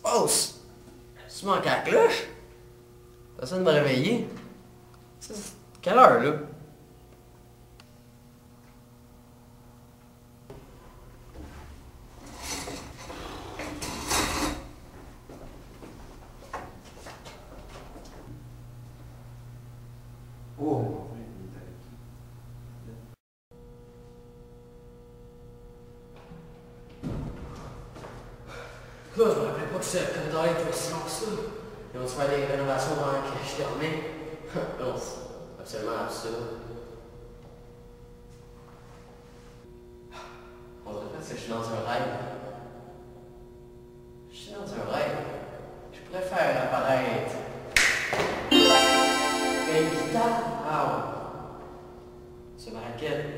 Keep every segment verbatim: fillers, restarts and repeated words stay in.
passe? Tu manques à la cloche? Personne ne m'a réveillé. C'est quelle heure, là? Oh! Là, je me rappelais pas que c'était le contact était aussi long que ça. Ils vont se faire des rénovations pendant que je dormais. Non, c'est absolument absurde. On dirait pas que je suis dans un rêve. Je suis dans un rêve. Je pourrais faire apparaître une guitare. Ah ouais. C'est ma raquette.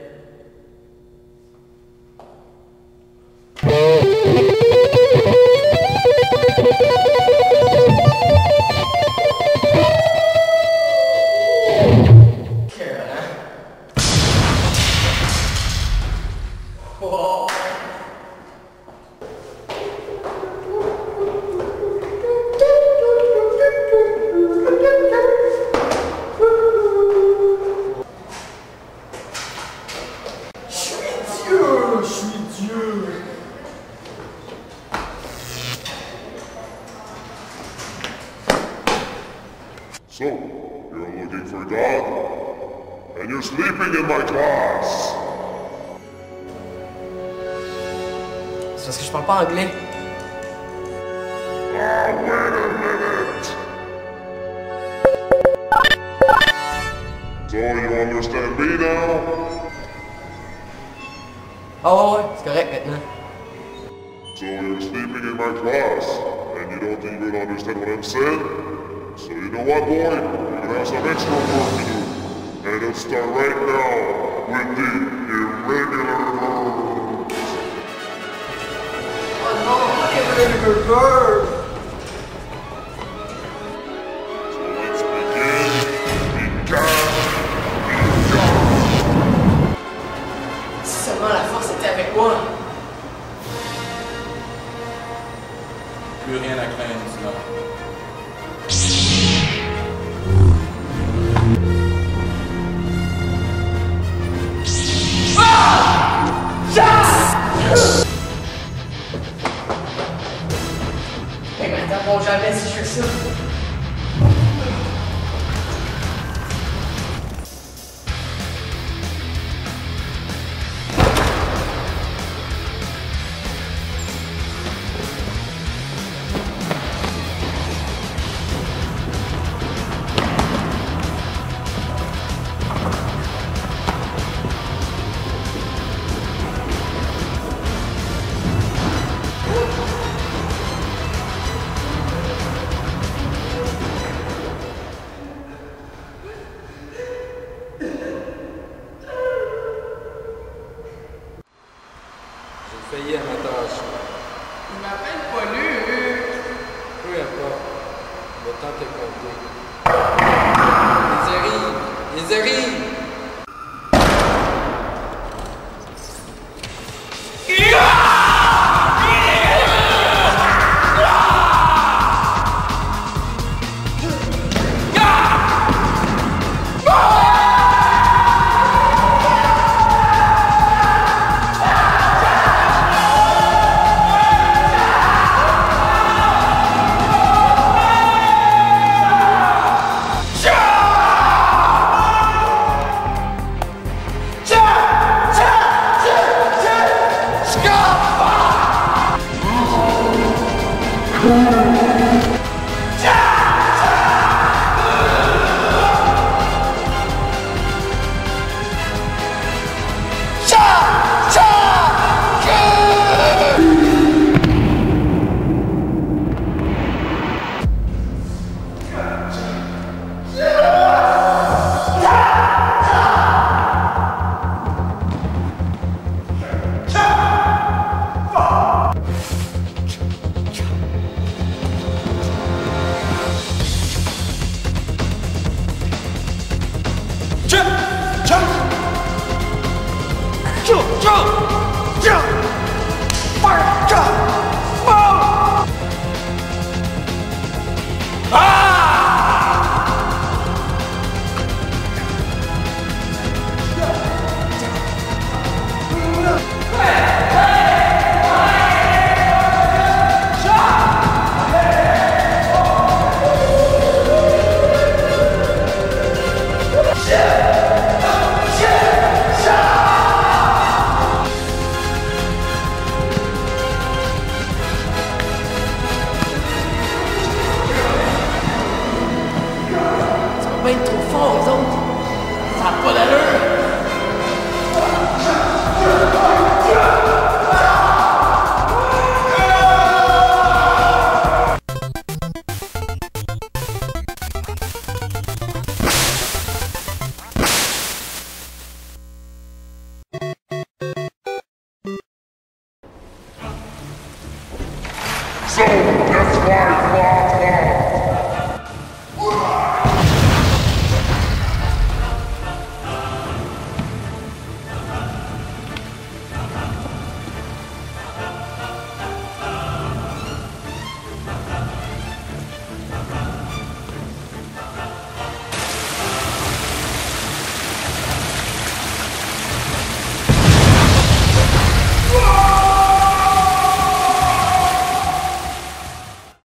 Oh. Je suis Dieu, je suis Dieu. So, you're looking for God, and you're sleeping in my class. C'est parce que je parle pas anglais. Ah, wait a minute! So you understand me now? Ah ouais, ouais, c'est correct maintenant. So you're sleeping in my class, and you don't even understand what I'm saying? So you know what, boy? You're gonna have some extra work to do. And let's start right now with the irregular verbs. Irregular verb. So let's begin. Began. Began. Si seulement la force était avec moi. Plus rien à craindre, sinon. Hey, mais t'apprends jamais si je fais ça. J'ai failli à ma tâche. Il m'appelle pas Luc. Peu importe. Le temps t'est compté. Ils arrivent! Ils arrivent! Jump! Jump! Jump! Fire! Jump!